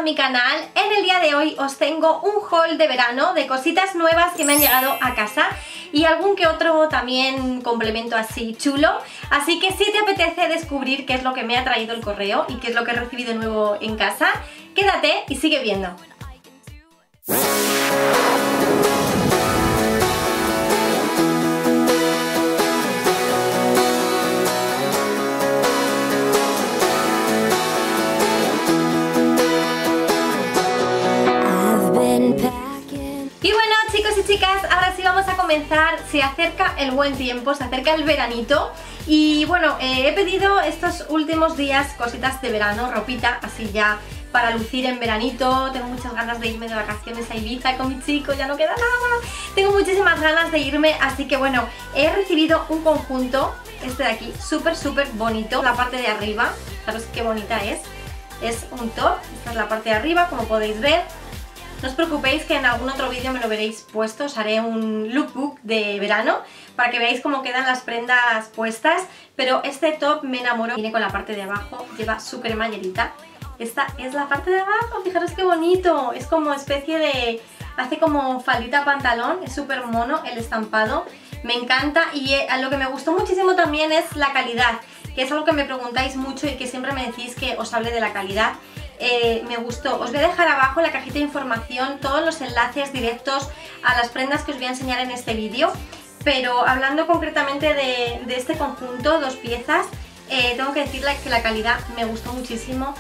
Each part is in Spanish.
mi canal. En el día de hoy os tengo un haul de verano de cositas nuevas que me han llegado a casa y algún que otro también complemento así chulo. Así que si te apetece descubrir qué es lo que me ha traído el correo y qué es lo que he recibido nuevo en casa, quédate y sigue viendo. Y bueno, chicos y chicas, ahora sí vamos a comenzar. Se acerca el buen tiempo, se acerca el veranito. Y bueno, he pedido estos últimos días cositas de verano, ropita así ya para lucir en veranito. Tengo muchas ganas de irme de vacaciones a Ibiza con mi chico, ya no queda nada. Tengo muchísimas ganas de irme, así que bueno, he recibido un conjunto, este de aquí, súper bonito. La parte de arriba, fijaros qué bonita es un top, esta es la parte de arriba, como podéis ver. No os preocupéis que en algún otro vídeo me lo veréis puesto, os haré un lookbook de verano para que veáis cómo quedan las prendas puestas, pero este top me enamoró. Viene con la parte de abajo, lleva su cremallerita. Esta es la parte de abajo, fijaros qué bonito, es como especie de... hace como faldita pantalón, es súper mono el estampado, me encanta. Y lo que me gustó muchísimo también es la calidad, que es algo que me preguntáis mucho y que siempre me decís que os hable de la calidad. Me gustó. Os voy a dejar abajo en la cajita de información todos los enlaces directos a las prendas que os voy a enseñar en este vídeo, pero hablando concretamente de este conjunto, dos piezas, tengo que decirle que la calidad me gustó muchísimo.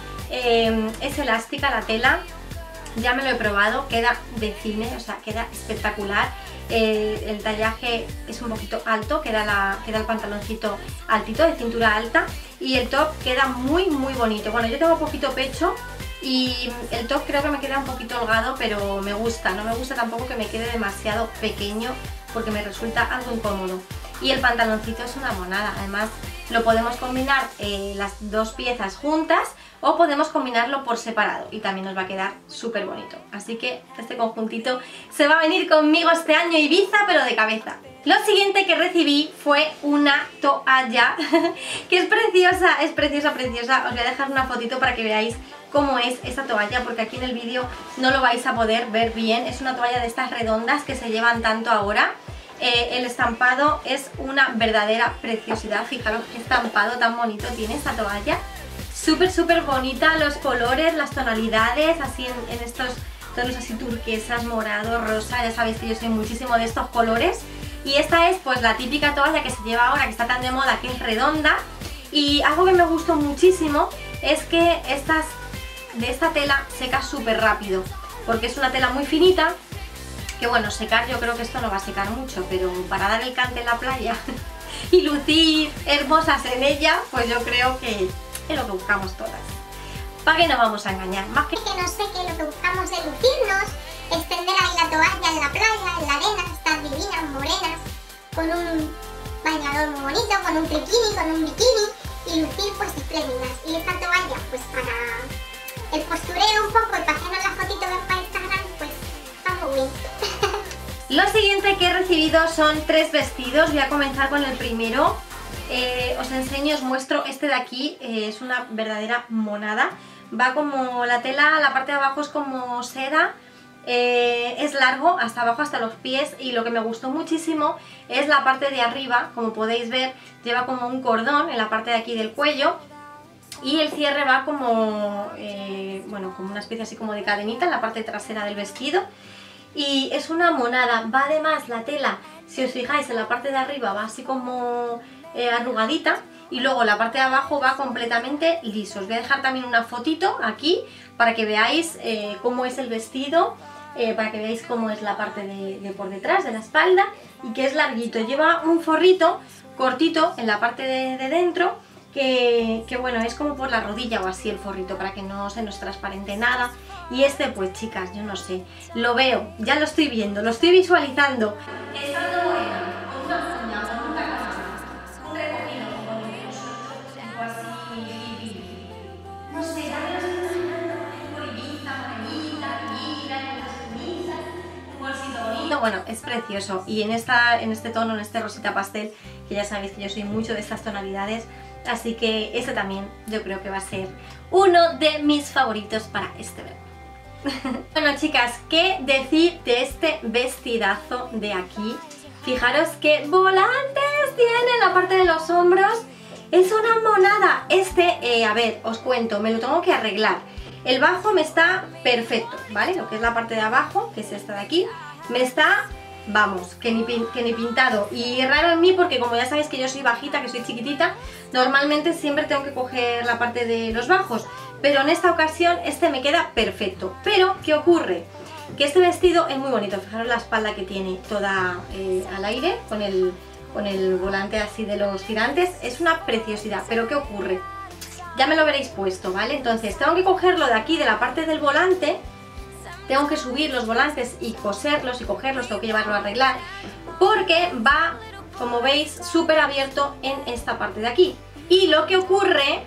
Es elástica la tela, ya me lo he probado, queda de cine, o sea, queda espectacular. El tallaje es un poquito alto, queda el pantaloncito altito, de cintura alta, y el top queda muy bonito. Bueno, yo tengo poquito pecho y el top creo que me queda un poquito holgado, pero me gusta. No me gusta tampoco que me quede demasiado pequeño porque me resulta algo incómodo. Y el pantaloncito es una monada, además lo podemos combinar las dos piezas juntas o podemos combinarlo por separado y también nos va a quedar súper bonito. Así que este conjuntito se va a venir conmigo este año a Ibiza, pero de cabeza. Lo siguiente que recibí fue una toalla que es preciosa. Os voy a dejar una fotito para que veáis cómo es esta toalla, porque aquí en el vídeo no lo vais a poder ver bien. Es una toalla de estas redondas que se llevan tanto ahora. El estampado es una verdadera preciosidad. Fijaros qué estampado tan bonito tiene esta toalla. Súper bonita, los colores, las tonalidades, así en estos tonos así turquesas, morado, rosa. Ya sabéis que yo soy muchísimo de estos colores. Y esta es pues la típica toalla que se lleva ahora, que está tan de moda, que es redonda. Y algo que me gustó muchísimo es que de esta tela seca súper rápido, porque es una tela muy finita. Que bueno, secar, yo creo que esto no va a secar mucho, pero para dar el cante en la playa y lucir hermosas en ella, pues yo creo que es lo que buscamos todas. ¿Para qué nos vamos a engañar? Más que no sé que lo que buscamos es lucirnos, extender ahí la toalla en la playa, en la arena, estar divinas, morenas, con un bañador muy bonito, con un triquini, con un bikini y lucir pues espléndidas. Y esta toalla pues para el postureo un poco y para hacernos las fotitos para Instagram, pues está muy bien. Lo siguiente que he recibido son 3 vestidos. Voy a comenzar con el primero. Os enseño, os muestro este de aquí. Es una verdadera monada. Va como la tela, la parte de abajo es como seda. Es largo hasta abajo, hasta los pies. Y lo que me gustó muchísimo es la parte de arriba. Como podéis ver, lleva como un cordón en la parte de aquí del cuello. Y el cierre va como, bueno, como una especie así como de cadenita en la parte trasera del vestido. Y es una monada. Va además la tela, si os fijáis, en la parte de arriba va así como arrugadita, y luego la parte de abajo va completamente liso. Os voy a dejar también una fotito aquí para que veáis cómo es el vestido, para que veáis cómo es la parte de por detrás de la espalda, y que es larguito. Lleva un forrito cortito en la parte de dentro, que bueno, es como por la rodilla o así el forrito, para que no se nos transparente nada. Y este pues chicas, yo no sé, lo veo, ya lo estoy viendo, lo estoy visualizando. Estando morena, con una uña, con un tacón, un recogido como el de nosotros, tipo así, no sé, ya me lo estoy imaginando por Ibiza, morenita, ligra, con las camisas, un bolsito bonito. Bueno, es precioso. Y en este tono, en este rosita pastel, que ya sabéis que yo soy mucho de estas tonalidades, así que este también yo creo que va a ser uno de mis favoritos para este verano. Bueno chicas, ¿qué decir de este vestidazo de aquí? Fijaros qué volantes tiene en la parte de los hombros. Es una monada. A ver, os cuento, me lo tengo que arreglar. El bajo me está perfecto, ¿vale? Lo que es la parte de abajo, que es esta de aquí, me está, vamos, que ni pintado. Y raro en mí porque como ya sabéis que yo soy bajita, que soy chiquitita, normalmente siempre tengo que coger la parte de los bajos. Pero en esta ocasión este me queda perfecto. Pero, ¿qué ocurre? Que este vestido es muy bonito. Fijaros la espalda que tiene toda al aire, con el volante así de los tirantes. Es una preciosidad. Pero, ¿qué ocurre? Ya me lo veréis puesto, ¿vale? Entonces tengo que cogerlo de aquí, de la parte del volante. Tengo que subir los volantes y coserlos y cogerlos, tengo que llevarlo a arreglar. Porque va, como veis, súper abierto en esta parte de aquí. Y lo que ocurre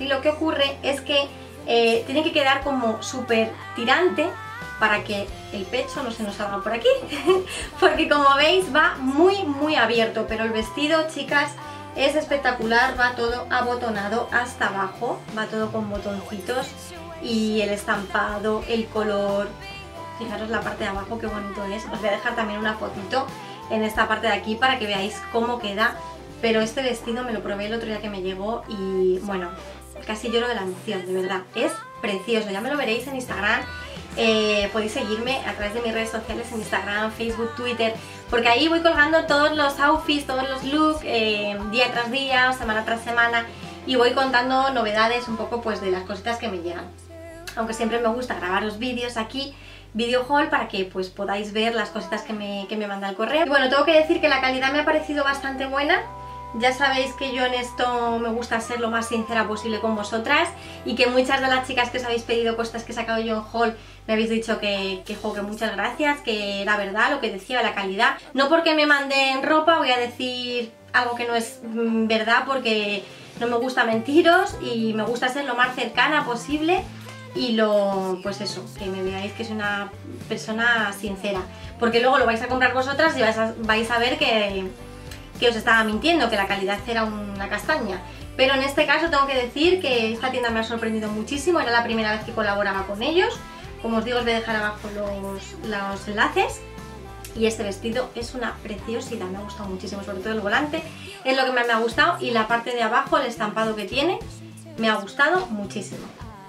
es que tiene que quedar como súper tirante para que el pecho no se nos salga por aquí. Porque como veis va muy abierto, pero el vestido, chicas, es espectacular, va todo abotonado hasta abajo, va todo con botoncitos y el estampado, el color. Fijaros la parte de abajo, qué bonito es. Os voy a dejar también una fotito en esta parte de aquí para que veáis cómo queda. Pero este vestido me lo probé el otro día que me llegó y bueno, casi lloro de la emoción, de verdad. Es precioso, ya me lo veréis en Instagram. Podéis seguirme a través de mis redes sociales en Instagram, Facebook, Twitter, porque ahí voy colgando todos los outfits, todos los looks, día tras día, semana tras semana, y voy contando novedades un poco pues de las cositas que me llegan. Aunque siempre me gusta grabaros vídeos aquí, video haul, para que pues podáis ver las cositas que me manda el correo. Y bueno, tengo que decir que la calidad me ha parecido bastante buena. Ya sabéis que yo en esto me gusta ser lo más sincera posible con vosotras y que muchas de las chicas que os habéis pedido cosas que he sacado yo en haul me habéis dicho que muchas gracias, que era verdad lo que decía, la calidad. No porque me manden ropa voy a decir algo que no es verdad, porque no me gusta mentiros y me gusta ser lo más cercana posible y pues eso, que me veáis que soy una persona sincera, porque luego lo vais a comprar vosotras y vais a ver que os estaba mintiendo, que la calidad era una castaña. Pero en este caso tengo que decir que esta tienda me ha sorprendido muchísimo, era la primera vez que colaboraba con ellos. Como os digo, os voy a dejar abajo los enlaces. Y este vestido es una preciosidad, me ha gustado muchísimo, sobre todo el volante, es lo que más me ha gustado, y la parte de abajo, el estampado que tiene, me ha gustado muchísimo.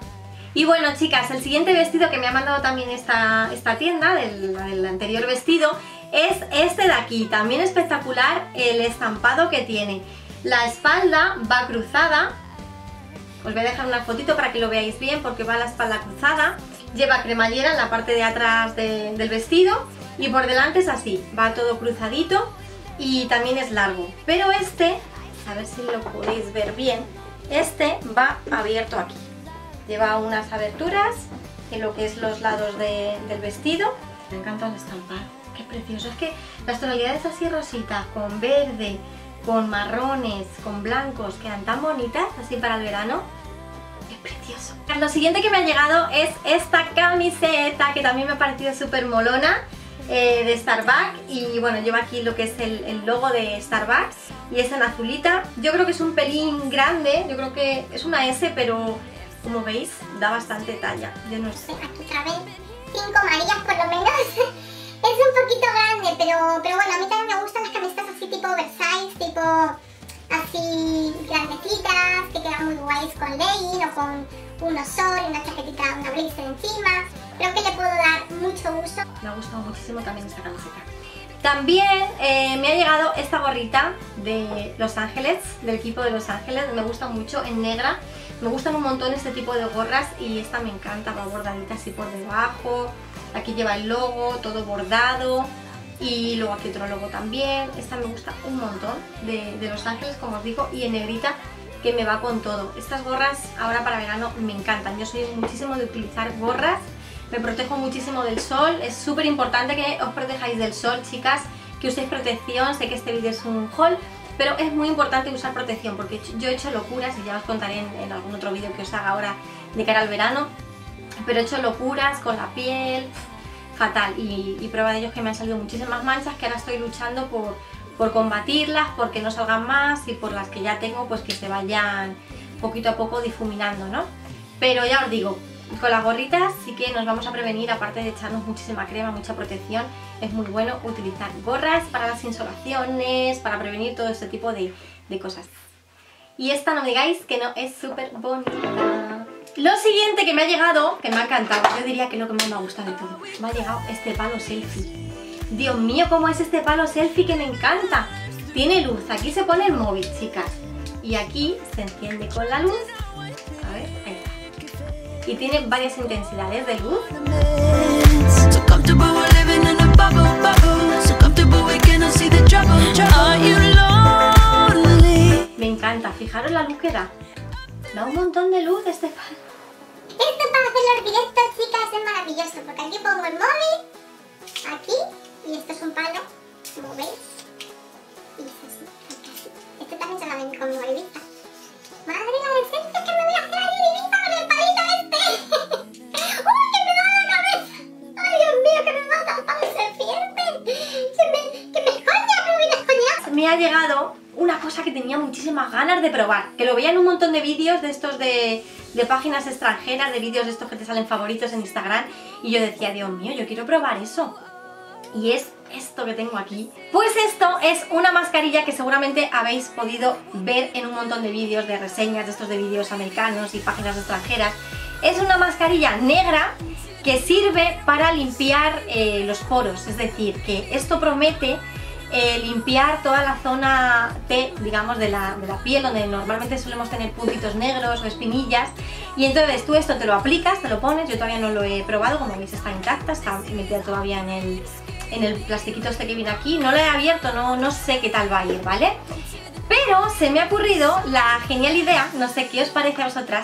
Y bueno chicas, el siguiente vestido que me ha mandado también esta tienda, del anterior vestido, es este de aquí, también espectacular el estampado que tiene. La espalda va cruzada, os voy a dejar una fotito para que lo veáis bien porque va la espalda cruzada, lleva cremallera en la parte de atrás del vestido y por delante es así, va todo cruzadito y también es largo. Pero este, a ver si lo podéis ver bien, este va abierto aquí, lleva unas aberturas en lo que es los lados del vestido. Me encanta el estampado. Qué precioso, es que las tonalidades así rositas, con verde, con marrones, con blancos, quedan tan bonitas así para el verano. Es precioso. Lo siguiente que me ha llegado es esta camiseta que también me ha parecido súper molona, de Starbucks, y bueno, lleva aquí lo que es el logo de Starbucks y es en azulita. Yo creo que es un pelín grande, yo creo que es una S, pero como veis da bastante talla, yo no sé. Aquí caben 5 amarillas por lo menos. Es un poquito grande, pero bueno, a mí también me gustan las camisetas así tipo oversize, tipo así grandecitas, que quedan muy guays con legging o con unos sol, una chaquetita, una blazer encima. Creo que le puedo dar mucho uso. Me ha gustado muchísimo también esta camiseta. También me ha llegado esta gorrita de Los Ángeles, del equipo de Los Ángeles, me gusta mucho, en negra. Me gustan un montón este tipo de gorras y esta me encanta, va bordadita así por debajo. Aquí lleva el logo, todo bordado, y luego aquí otro logo también. Esta me gusta un montón, de Los Ángeles, como os digo, y en negrita, que me va con todo. Estas gorras ahora para verano me encantan. Yo soy muchísimo de utilizar gorras, me protejo muchísimo del sol. Es súper importante que os protejáis del sol, chicas, que uséis protección. Sé que este vídeo es un haul, pero es muy importante usar protección, porque yo he hecho locuras, y ya os contaré en algún otro vídeo que os haga ahora de cara al verano. Pero he hecho locuras con la piel, fatal, y prueba de ello es que me han salido muchísimas manchas que ahora estoy luchando por combatirlas, porque no salgan más, y por las que ya tengo pues que se vayan poquito a poco difuminando, ¿no? Pero ya os digo, con las gorritas sí que nos vamos a prevenir, aparte de echarnos muchísima crema, mucha protección. Es muy bueno utilizar gorras para las insolaciones, para prevenir todo este tipo de cosas. Y esta no me digáis que no es súper bonita. Lo siguiente que me ha llegado, que me ha encantado, yo diría que es lo que más me ha gustado de todo. Me ha llegado este palo selfie. Dios mío, cómo es este palo selfie, que me encanta. Tiene luz, aquí se pone el móvil, chicas. Y aquí se enciende con la luz. A ver, ahí está. Y tiene varias intensidades de luz. Me encanta, fijaros la luz que da. Da un montón de luz este palo. Esto para hacer los directos, chicas, es maravilloso, porque aquí pongo el móvil, aquí, y esto es un palo, como veis, y es así, así. Este también se la ven con movilista. Madre la de selfie, que me voy a hacer ahí divisa con el palito este. ¡Uy, que me da la cabeza! ¡Ay, Dios mío, que me mata el palo serpiente! ¡Que me escoña, me voy a escoñar! Me ha llegado una cosa que tenía muchísimas ganas de probar, que lo veía en un montón de vídeos de estos de páginas extranjeras, de vídeos de estos que te salen favoritos en Instagram, y yo decía, Dios mío, yo quiero probar eso. Y es esto que tengo aquí. Pues esto es una mascarilla que seguramente habéis podido ver en un montón de vídeos, de reseñas de estos de vídeos americanos y páginas extranjeras. Es una mascarilla negra que sirve para limpiar los poros, es decir, que esto promete limpiar toda la zona T, digamos, de la piel, donde normalmente solemos tener puntitos negros o espinillas. Y entonces tú esto te lo aplicas, te lo pones. Yo todavía no lo he probado, como veis está intacta, está metida todavía en el plastiquito este que viene aquí. No lo he abierto, no sé qué tal va a ir, ¿vale? Pero se me ha ocurrido la genial idea, no sé qué os parece a vosotras,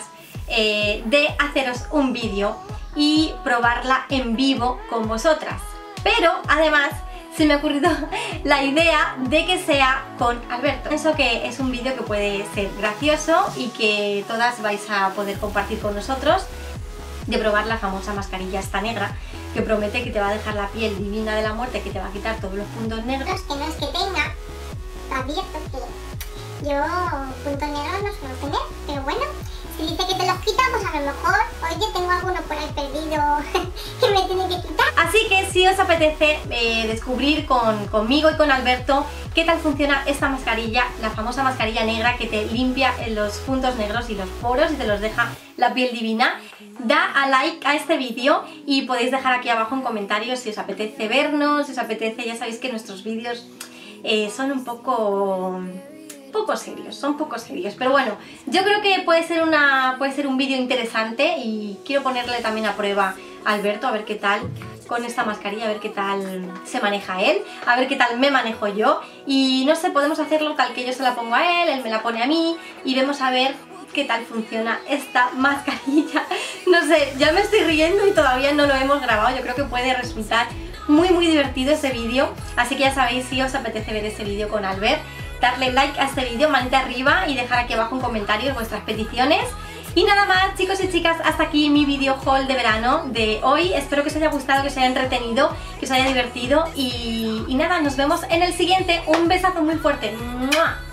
de haceros un vídeo y probarla en vivo con vosotras. Pero además se me ha ocurrido la idea de que sea con Alberto. Pienso que es un vídeo que puede ser gracioso y que todas vais a poder compartir con nosotros, de probar la famosa mascarilla esta negra, que promete que te va a dejar la piel divina de la muerte, que te va a quitar todos los puntos negros. Que no es que tenga abierto, que yo puntos negros no suelo tener, pero bueno, si dice que te los quita, pues a lo mejor, oye, tengo alguno por ahí perdido que me tiene que quitar. Así que si os apetece descubrir conmigo y con Alberto qué tal funciona esta mascarilla, la famosa mascarilla negra que te limpia los puntos negros y los poros y te los deja la piel divina, da a like a este vídeo y podéis dejar aquí abajo en comentarios si os apetece vernos, si os apetece. Ya sabéis que nuestros vídeos son un poco serios, son poco serios, pero bueno, yo creo que puede ser un vídeo interesante y quiero ponerle también a prueba a Alberto, a ver qué tal con esta mascarilla, a ver qué tal se maneja él, a ver qué tal me manejo yo, y no sé, podemos hacerlo tal que yo se la pongo a él me la pone a mí, y vemos a ver qué tal funciona esta mascarilla. No sé, ya me estoy riendo y todavía no lo hemos grabado. Yo creo que puede resultar muy divertido ese vídeo, así que ya sabéis, si os apetece ver ese vídeo con Albert, darle like a este vídeo, manita arriba, y dejar aquí abajo en comentarios vuestras peticiones. Y nada más, chicos y chicas, hasta aquí mi video haul de verano de hoy. Espero que os haya gustado, que os haya entretenido, que os haya divertido, y nada, nos vemos en el siguiente. Un besazo muy fuerte. ¡Mua!